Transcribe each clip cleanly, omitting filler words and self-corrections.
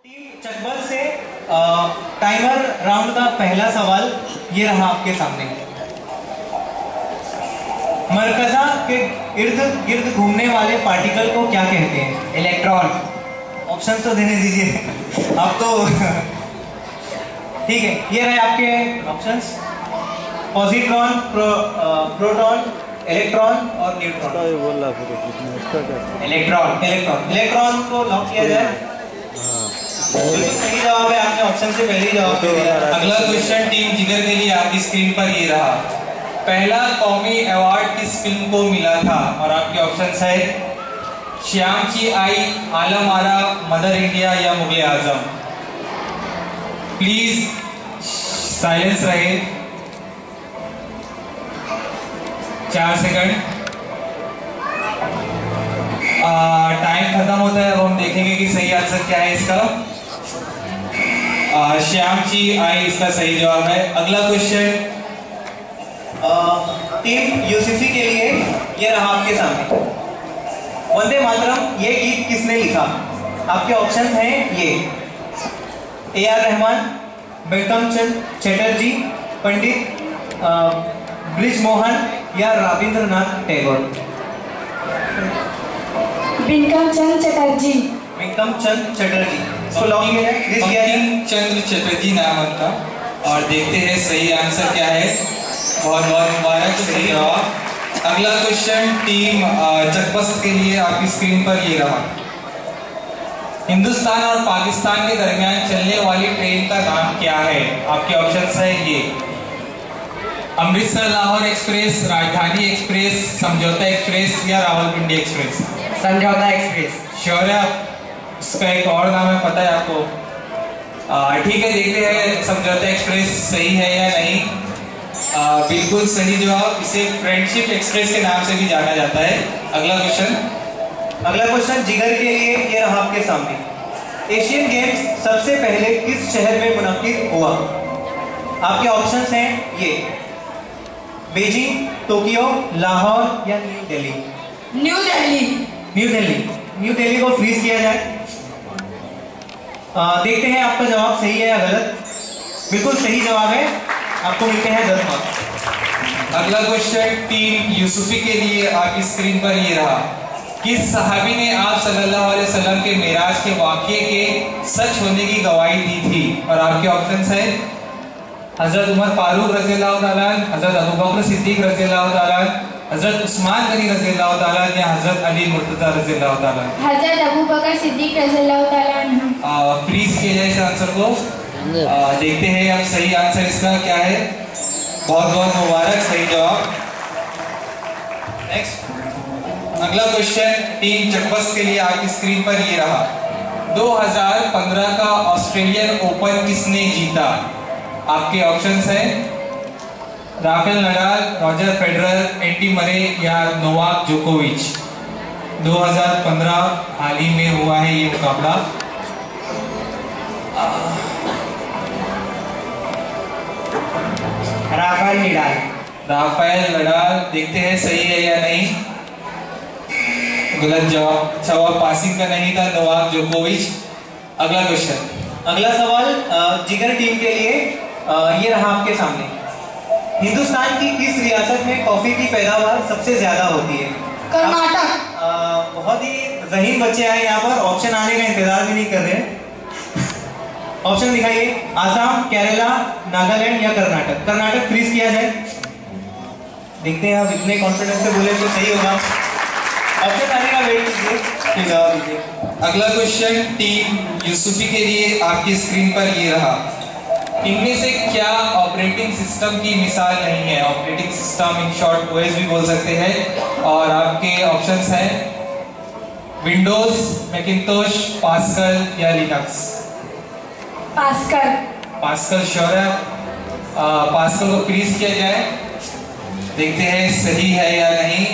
Team Chakbast से timer round का पहला सवाल ये रहा आपके सामने। मरकज़ा के इर्द गिर्द घूमने वाले पार्टिकल को क्या कहते हैं? इलेक्ट्रॉन। ऑप्शन तो देने दीजिए आप तो ठीक है, ये रहे आपके ऑप्शंस: पॉजिट्रॉन, प्रोटॉन, इलेक्ट्रॉन और न्यूट्रॉन। इलेक्ट्रॉन को लॉक किया जाए। सही जवाब है, आपने ऑप्शन से पहले ही जवाब दे दिया। अगला क्वेश्चन टीम जिगर के लिए आपकी स्क्रीन पर ये रहा। पहला कौमी अवार्ड किस फिल्म को मिला था? और आपके ऑप्शंस है श्याम की आई, आलम आरा, मदर इंडिया या मुगले आजम। प्लीज साइलेंस रहे। 4 सेकंड। टाइम खत्म होता है, अब हम देखेंगे कि सही आंसर क्या है इसका। श्याम जी आई इसका सही जवाब है। अगला क्वेश्चन टीम यूसुफी के लिए ये रहा आपके सामने। वंदे मातरम ये गीत किसने लिखा? आपके ऑप्शन हैं ये: AR रहमान, बंकिम चंद्र चटर्जी, पंडित ब्रिजमोहन या रविंद्रनाथ टैगोर। बंकिम चंद्र चटर्जी। बंकिम चंद्र चटर्जी। बंकिम चंद्र चटर्जी नाम उनका। और देखते हैं सही आंसर क्या है। बहुत बहुत मुबारक, सही जवाब। अगला क्वेश्चन टीम चकबस्त के लिए आपकी स्क्रीन पर ये रहा। हिंदुस्तान और पाकिस्तान के दरमियान चलने वाली ट्रेन का नाम क्या है? आपके ऑप्शंस है ये: Amritsar Lahore express, Rajdhani express, Samjhauta express या Rawalpindi express. Samjhauta express. Sure है? इसका एक और नाम है, पता है आपको? ठीक है, देखते हैं समझौता एक्सप्रेस सही है या नहीं। बिल्कुल सही जवाब। इसे फ्रेंडशिप एक्सप्रेस के नाम से भी जाना जाता है। अगला क्वेश्चन जिगर के लिए ये रहा आपके सामने। एशियन गेम्स सबसे पहले किस शहर में मुनक्किद हुआ? आपके ऑप्शंस हैं ये: बीजिंग, टोक्यो, लाहौर या New Delhi. New Delhi. New Delhi को फ्रीज किया जाए। देखते हैं आपका जवाब सही है या गलत। बिल्कुल सही जवाब है, आपको मिलते हैं 10 मार्क्स। अगला क्वेश्चन टीम यूसुफी के लिए आपकी स्क्रीन पर ये रहा। किस सहाबी ने आप सल्लल्लाहु अलैहि वसल्लम के मेराज के वाक़ये के सच होने की गवाही दी थी? और आपके ऑप्शंस है: हजरत उमर फारूक रज़ियल्लाहु ताला अन्हु, हजरत अबू बकर सिद्दीक रज़ियल्लाहु ताला अन्हु, हजरत उस्मान गनी रज़ियल्लाहु ताला अन्हु या हजरत अली मुर्तज़ा रज़ियल्लाहु ताला अन्हु। हजरत अबू बकर सिद्दीक रज़ियल्लाहु ताला अन्हु। प्लीज किया जाए इस आंसर को। देखते हैं अब सही आंसर इसका क्या है। बहुत बहुत मुबारक, सही जवाब। नेक्स्ट अगला क्वेश्चन टीम चकबस्त के लिए आपकी स्क्रीन पर ये रहा। 2015 का ऑस्ट्रेलियन ओपन किसने जीता? आपके ऑप्शंस हैं: Rafael Nadal, Roger Federer, Andy Murray या नोवाक जोकोविच। 2015 हाल ही में हुआ है ये मुकाबला। Rafael Nadal. देखते हैं सही है या नहीं। गलत जवाब। सवाल पासिंग का नहीं था, नोवाक जोकोविच। अगला सवाल जिगर टीम के लिए ये रहा आपके सामने। हिंदुस्तान की किस रियासत में कॉफी की पैदावार सबसे ज्यादा होती है? कर्नाटक। बहुत ही ज़हीन बच्चे आए यहाँ पर, ऑप्शन आने का इंतजार भी नहीं कर रहे हैं। ऑप्शन दिखाइए: आसाम, केरला, नागालैंड या कर्नाटक। कर्नाटक फ्रीज किया जाए। देखते हैं आप इतने कॉन्फिडेंस से बोले तो सही होगा। ऑप्शन आने का वेट कीजिए, फिर जवाब दीजिए। अगला क्वेश्चन टीम यूसुफी के लिए आपकी स्क्रीन पर ये रहा। इनमें से क्या ऑपरेटिंग सिस्टम की मिसाल नहीं है? Operating system in short OS भी बोल सकते हैं। और आपके ऑप्शंस हैं: विंडोज, मैकिंटोश, पास्कल या लिनक्स। पास्कल। श्योर है? पास्कल को फ्रीज किया जाए। देखते हैं सही है या नहीं।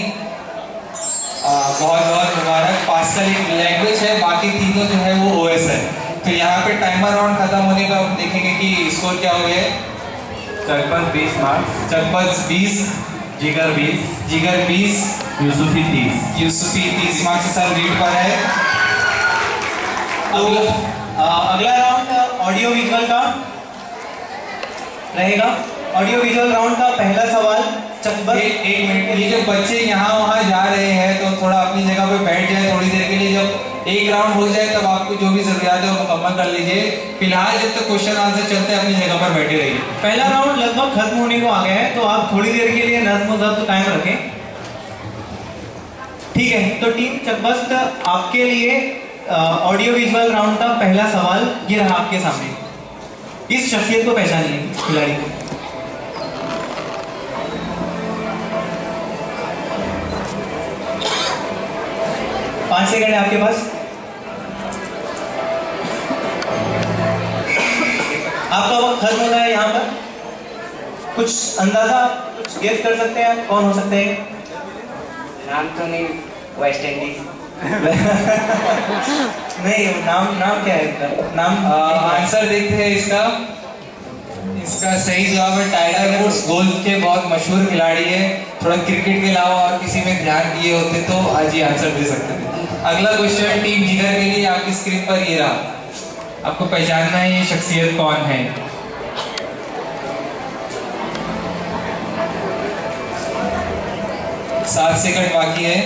बहुत बहुत मुबारक। पास्कल एक लैंग्वेज है, बाकी तीनों जो है वो ओएस है। तो यहाँ पे टाइमर राउंड खत्म होने पर हम देखेंगे कि स्कोर क्या हो गया। चकबस्त 20 मार्क्स, चकबस्त 20, जिगर 20, यूसुफी 30। यूसुफी 30 मार्क्स के साथ लीड पर है। अगला राउंड ऑडियो विजुअल का रहेगा। ऑडियो विजुअल राउंड का पहला सवाल चकबस्त। एक मिनट, ये जो बच्चे यहाँ वहाँ जा रहे हैं तो थोड़ा अपनी जगह पे बैठ जाए थोड़ी देर के लिए। जब एक राउंड हो जाए तब आपको जो भी जरूरियात है वो मुकम्मल कर लीजिए। फिलहाल जब तक क्वेश्चन आंसर चलते हैं अपनी जगह पर बैठे रहिए। पहला राउंड लगभग खत्म होने को आ गया है, तो आप थोड़ी देर के लिए नज़्म व ज़ब्त कायम रखें, ठीक है। तो टीम चकबस्त, आपके लिए ऑडियो विजुअल राउंड का पहला सवाल ये रहा आपके सामने। इस शख्सियत को पहचानिए, खिलाड़ी को। पाँच सेकंड है आपके पास। आपका वक्त खत्म होता है यहाँ पर। कुछ अंदाजा, कुछ गेस कर सकते हैं आप कौन हो सकते हैं? नाम तो नहीं, वेस्ट इंडीज। नहीं, नाम क्या है इसका? नाम आंसर देखते हैं इसका। इसका सही जवाब है टाइगर वुड्स। गोल्फ के बहुत मशहूर खिलाड़ी है। थोड़ा क्रिकेट के अलावा और किसी में ध्यान दिए होते तो आज ही आंसर दे सकते थे। अगला क्वेश्चन टीम जिगर के लिए आपकी स्क्रीन पर ये रहा। आपको पहचानना है ये शख्सियत कौन है। सात सेकंड बाकी है।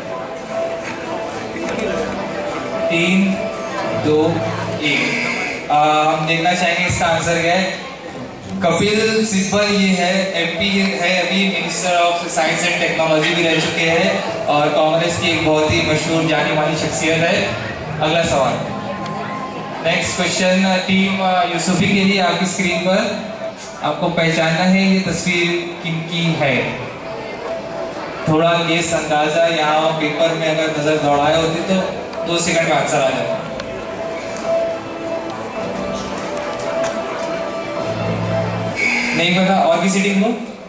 3, 2, 1। हम देखना चाहेंगे इसका आंसर क्या है। कपिल सिब्बल ये है, एमपी है, अभी minister of science and technology भी रह चुके हैं और कांग्रेस की एक बहुत ही मशहूर जानी मानी शख्सियत है। अगला सवाल, नेक्स्ट क्वेश्चन टीम यूसुफी के लिए आपकी स्क्रीन पर। आपको पहचानना है ये तस्वीर किनकी है। थोड़ा गेस अंदाजा यहाँ पेपर में अगर नजर दौड़ाए होते तो 2 सेकंड में आंसर आ जाता। नहीं पता और किसी टीम को?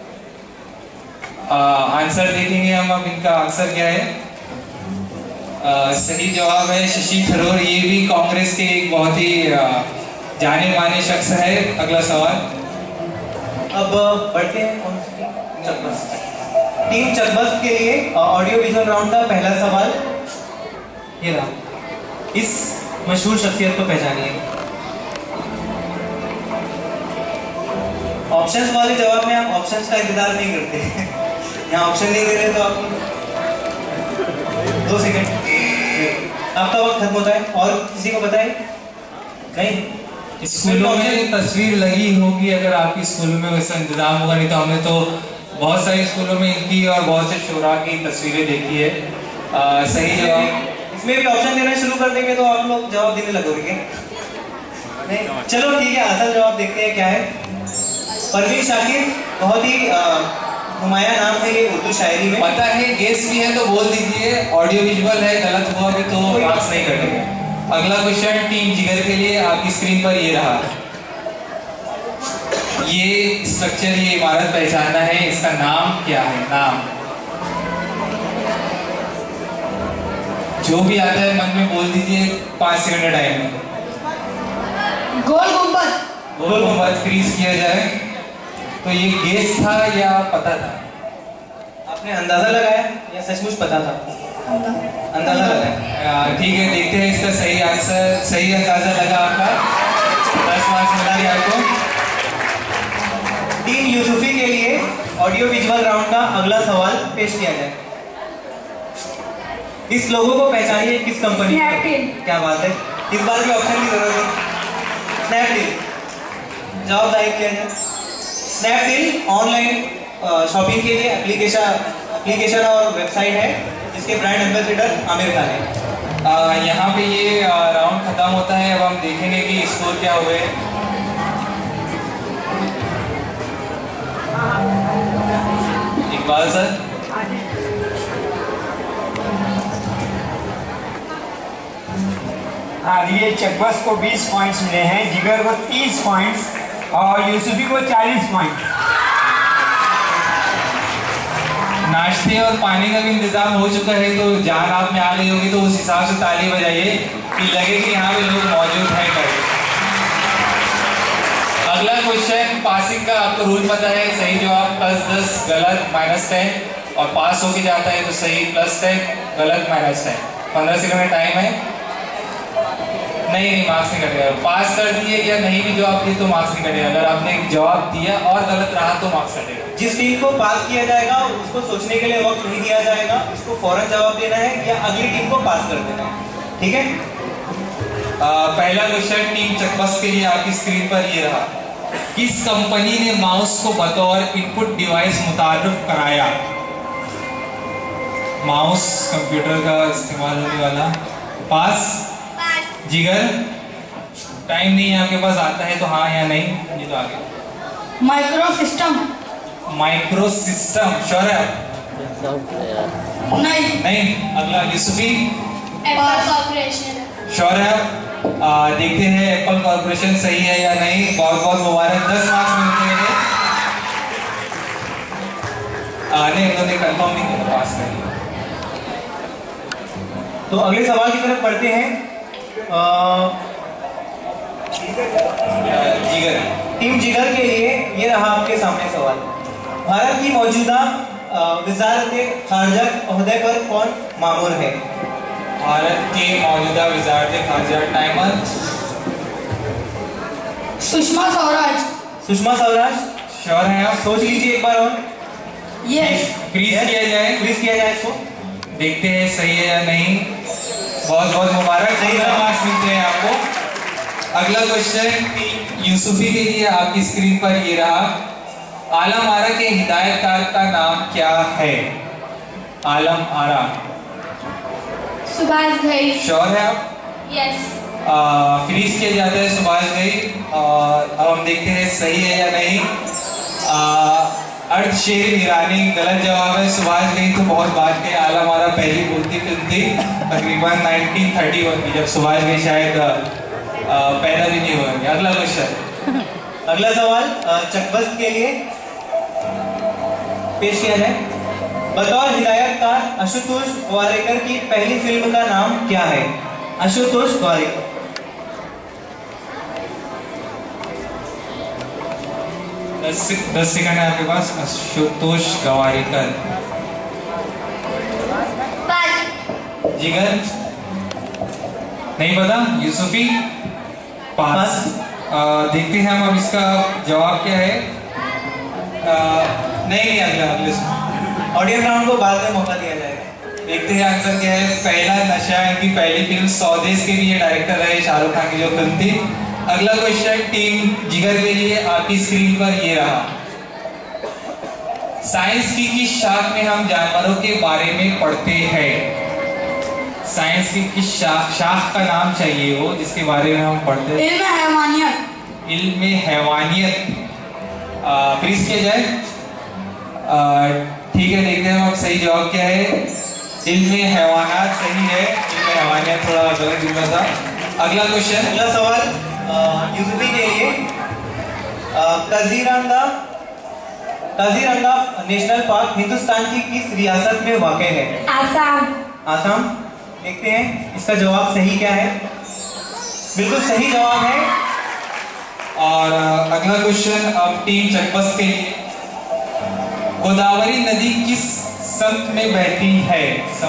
आंसर देखेंगे हम अब इनका आंसर क्या है। सही जवाब है शशि थरूर। ये भी कांग्रेस के एक बहुत ही जाने माने शख्स है। अगला सवाल। अब बढ़ते हैं चकबस्त। टीम चकबस्त के लिए ऑडियो विजुअल राउंड का पहला सवाल ये रहा। इस मशहूर शख्सियत को पहचानिए। ऑप्शंस वाले जवाब में आप ऑप्शंस का इंतजार नहीं करते। यहाँ ऑप्शन नहीं दे रहे तो आप 2 सेकंड आपका वक्त खत्म होता है। और किसी को पता है? नहीं। स्कूलों में तस्वीर लगी होगी, अगर आपकी स्कूल में वैसा इंतजाम होगा, नहीं तो हमने तो बहुत सारे स्कूलों में इनकी और बहुत से शोरा की तस्वीरें देखी है। सही जवाब। इसमें भी ऑप्शन देना शुरू कर देंगे तो आप लोग जवाब देने लगोगे। नहीं, चलो ठीक है, असल जवाब देखते हैं क्या है। परवीन शाकिर, बहुत ही नुमाया नाम है ये उर्दू शायरी में। पता है, गेस भी है तो बोल दीजिए। ऑडियो विजुअल है, गलत हुआ भी तो मार्क्स नहीं कटेंगे। अगला क्वेश्चन टीम जिगर के लिए आपकी स्क्रीन पर ये रहा। ये स्ट्रक्चर, ये इमारत पहचानना है, इसका नाम क्या है? नाम जो भी आता है मन में बोल दीजिए। 5 सेकंड का टाइम है। गोल गुंबद। गोल गुंबद फ्रीज किया जाए। तो ये गेस था या पता था? आपने अंदाजा लगाया या सचमुच पता था? अंदाजा लगाया। ठीक है, देखते हैं इसका सही आंसर। सही अंदाजा लगा आपका, 10 मार्क्स मिला दिया आपको। टीम यूसुफी के लिए ऑडियो विजुअल राउंड का अगला सवाल पेश किया जाए। इस लोगों को पहचानिए, किस कंपनी का? क्या बात है, इस बार भी ऑप्शन की जरूरत है। स्नैपडील। जवाब जाहिर किया जाए। स्नैपडील ऑनलाइन शॉपिंग के लिए एप्लीकेशन और वेबसाइट है जिसके ब्रांड एम्बेसडर आमिर खान है। यहाँ पे ये राउंड खत्म होता है। अब हम देखेंगे कि स्कोर क्या हुए। इकबाल सर, हाँ, ये चकबस्त को 20 पॉइंट्स मिले हैं, जिगर को 30 पॉइंट्स और यूसुफी को 40 पॉइंट्स। नाश्ते और पानी का भी इंतजाम हो चुका है, तो जान आप में आ गई होगी तो उस हिसाब से ताली बजाइए कि लगे कि यहाँ पे लोग मौजूद हैं कहीं। अगला क्वेश्चन पासिंग का आपको रूल पता है। सही जवाब +10, गलत -10 और पास होके जाता है तो सही +10, गलत -10। 15 सेकंड का टाइम है। नहीं, मार्क्स नहीं कटेगा। पास कर दिए या नहीं भी जवाब दिए तो मार्क्स नहीं कटेगा। अगर आपने जवाब दिया और गलत रहा तो मार्क्स कटेगा। जिस टीम को पास किया जाएगा उसको सोचने के लिए वक्त नहीं दिया जाएगा, उसको फौरन जवाब देना है या अगली टीम को पास कर देना है, ठीक है। पहला क्वेश्चन टीम चकबस्त के लिए आपकी स्क्रीन पर ये रहा। किस कंपनी ने माउस को बतौर इनपुट डिवाइस मुतारिफ कराया? माउस कंप्यूटर का इस्तेमाल होने वाला। पास? जिगर, टाइम नहीं है आपके पास, आता है तो हाँ या नहीं, ये तो आगे। Micro system. Micro system, sure है? नहीं। अगला यूसुफी, एप्पल कॉर्पोरेशन। श्योर है? देखते हैं एप्पल कॉर्पोरेशन सही है या नहीं। बहुत बहुत मुबारक, 10 मार्क्स मिलते हैं। नहीं, उन्होंने कंफर्म नहीं किया, पास नहीं। तो अगले सवाल की तरफ बढ़ते हैं। जिगर, टीम जिगर के लिए ये रहा आपके सामने सवाल। भारत की मौजूदा वज़ारत-ए-ख़ारिजा ओहदे पर कौन मामूर है? भारत के मौजूदा वज़ारत-ए-ख़ारिजा टाइमर। सुषमा स्वराज। सुषमा स्वराज, श्योर है आप? सोच लीजिए एक बार और। यस। फ्रीज किया जाए? फ्रीज किया जाए इसको। देखते हैं सही है या नहीं। बहुत बहुत मुबारक, 15 मार्क्स मिलते हैं आपको। अगला क्वेश्चन यूसुफी के लिए आपकी स्क्रीन पर ये रहा। आलम आरा के हिदायतकार का नाम क्या है? आलम आरा, सुभाष घई। श्योर है आप? यस। फ्रीज किया जाता है सुभाष घई। और अब हम देखते हैं सही है या नहीं। अर्थ शेर ईरानी गलत जवाब है। सुभाष घई तो बहुत बाद के आलम आरा पहली बोलती फिल्म थी, तकरीबन 1931 की, जब सुभाष घई शायद पैदा भी नहीं हुए। अगला क्वेश्चन, अगला सवाल चकबस्त के लिए पेश किया जाए। बतौर हिदायतकार आशुतोष गोवारिकर की पहली फिल्म का नाम क्या है? आशुतोष गोवारिकर। दस सेकंड है आपके पास। आशुतोष गोवारिकर। जिगर, नहीं पता। यूसुफी, पास। देखते हैं हम अब इसका जवाब क्या है। नहीं, अगले ऑडियंस राउंड को बाद में मौका दिया जाएगा। देखते हैं आंसर क्या है। पहला नशा, इनकी पहली फिल्म। स्वदेश के भी ये डायरेक्टर रहे, शाहरुख खान की जो फिल्म थी। अगला क्वेश्चन टीम जिगर के लिए आपकी स्क्रीन पर ये रहा। साइंस की किस शाख में हम जानवरों के बारे में पढ़ते हैं? साइंस की किस शाख का नाम चाहिए वो जिसके बारे में हम पढ़ते हैं? इल्म हैवानियत। इल्म हैवानियत। फ्रीज किया जाए? ठीक है, देखते हैं अब सही जवाब क्या है। इल्म हैवानात सही है। इल्म हैवानियत थोड़ा गलत जुमला था। अगला क्वेश्चन, अगला सवाल यूसुफी के लिए। काजीरंगा नेशनल पार्क हिंदुस्तान की किस रियासत में वाक़ है? आसाम। आसाम। देखते हैं इसका जवाब सही क्या है। बिल्कुल सही जवाब है। और अगला क्वेश्चन अब टीम चकबस्त के लिए। गोदावरी नदी किस सम्त में बहती है?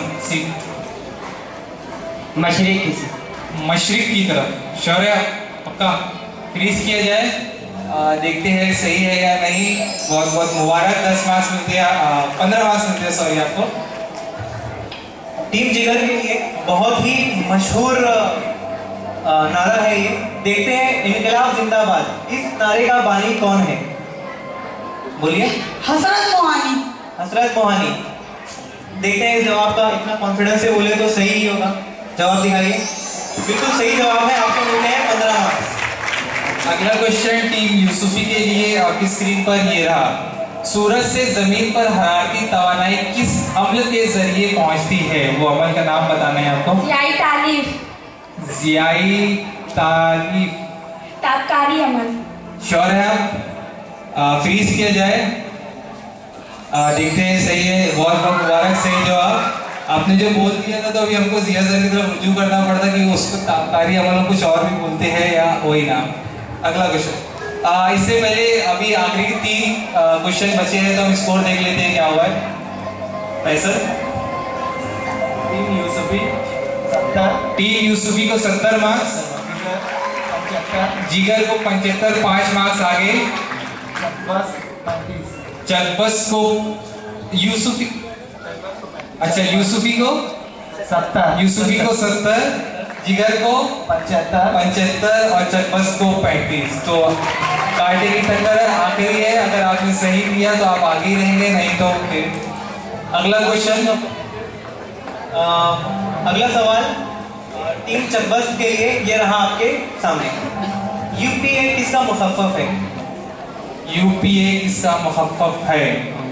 मशरिक की तरफ। श्योर है? पक्का? फ्रीज किया जाए? देखते हैं सही है या नहीं। बहुत बहुत मुबारक, 10 मार्क्स मिलते हैं। 15 मार्क्स मिलते हैं, सॉरी आपको। टीम जिगर के लिए बहुत ही मशहूर नारा है ये। देखते हैं इनकलाब जिंदाबाद, इस नारे का बानी कौन है? बोलिए। हसरत मोहानी। हसरत मोहानी। देखते हैं इस जवाब का, इतना कॉन्फिडेंस से बोले तो सही ही होगा। जवाब दिखाइए। बिल्कुल सही जवाब है, आपको मिलते हैं 15 मार्क्स। अगला क्वेश्चन टीम यूसुफी के लिए आपकी स्क्रीन पर ये रहा। सूरज से जमीन पर हरारती तवानाई किस अम्ल के जरिए पहुंचती है? वो अमल का नाम बताना है आपको। ज़ियाई तालीफ। ज़ियाई तालीफ। ताबकारी अमल। श्योर है आप? फ्रीज किया जाए? देखते हैं सही है। बहुत बहुत मुबारक, सही जवाब। आपने जो बोल दिया था तो अभी हमको जिया सर की तरफ रुजू करना पड़ता कि उसको ताबकारी अमल कुछ और भी बोलते हैं या वही नाम। अगला क्वेश्चन, इससे पहले अभी आखिरी के 3 क्वेश्चन बचे हैं तो हम स्कोर देख लेते हैं क्या हुआ है। फैसल, टीम यूसुफी 70, टीम यूसुफी को 70 मार्क्स, जिगर को 75, 5 मार्क्स आगे। चकबस्त को यूसुफी, अच्छा यूसुफी को 70, जिगर को 75 और चकबस्त को 35। तो कांटे की टक्कर आखिरी है, अगर आपने सही दिया तो आप आगे ही रहेंगे, नहीं तो फिर अगला क्वेश्चन। अगला सवाल टीम चकबस्त के लिए ये रहा आपके सामने। यूपीए किसका मुखफ़्फ़फ़ है? यूपीए किसका मुखफ़्फ़फ़ है?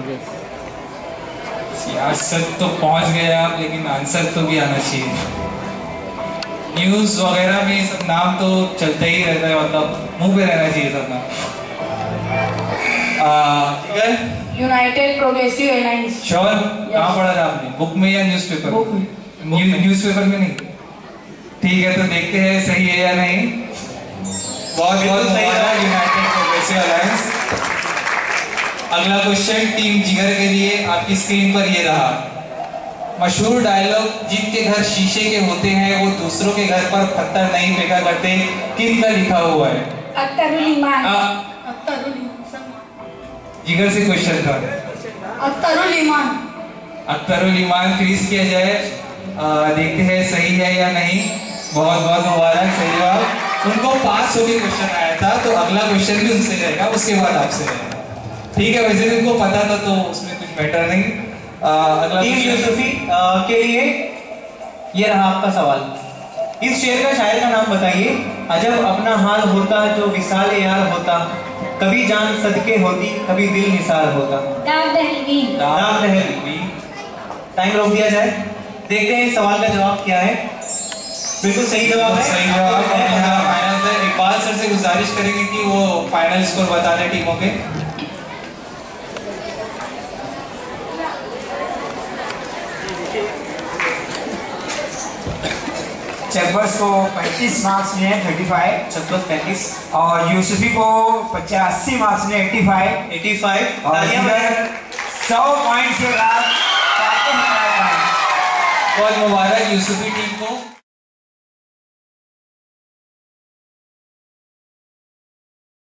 सियासत तो पहुंच गए आप, लेकिन आंसर तो भी आना चाहिए। न्यूज़ वगैरह में सब नाम तो चलते ही रहता है, मतलब मुंह पे रहना चाहिए सब नाम। ठीक है, यूनाइटेड प्रोग्रेसिव एलायंस। श्योर? कहाँ पढ़ा था आपने, बुक में या न्यूज़पेपर? बुक में। न्यूज़पेपर में नहीं? ठीक है, तो देखते हैं सही है या नहीं। बहुत बहुत सही है, यूनाइटेड प्रोग्रेसिव एलायंस। अगला क्वेश्चन टीम जिगर के लिए आपकी स्क्रीन पर ये रहा। मशहूर डायलॉग जिनके घर शीशे के होते हैं वो दूसरों के घर पर पत्थर नहीं फेंका करते, किन का लिखा हुआ है? अख्तरुल ईमान। जिगर से क्वेश्चन था। अख्तरुल ईमान। अख्तरुल ईमान फ्रीज किया जाए। देखते हैं सही है या नहीं। बहुत बहुत मुबारक, सही जवाब। उनको पास होकर क्वेश्चन आया था, तो अगला क्वेश्चन भी उनसे रहेगा, उसके बाद आपसे रहेगा। ठीक है, वैसे भी उनको पता था तो उसमें कुछ मैटर नहीं। अगला टीम यूसुफी के लिए ये रहा आपका सवाल। इस शेर का शायर का नाम बताइए। अजब अपना हाल होता जो विसाल यार होता, कभी जान सदके होती कभी दिल निसार होता। दाग दहलवी। टाइम रोक दिया जाए, देखते हैं इस सवाल का जवाब क्या है। बिल्कुल सही जवाब है, सही जवाब। फाइनल से इकबाल सर से गुजारिश करेंगे कि वो फाइनल स्कोर बता दें टीमों के। चकबस्त को 35 मार्क्स मिले, 35। चकबस्त 35 और यूसुफी को 85 मार्क्स मिले, 85। और जिगर 100 पॉइंट के बाद बहुत मुबारक यूसुफी टीम को।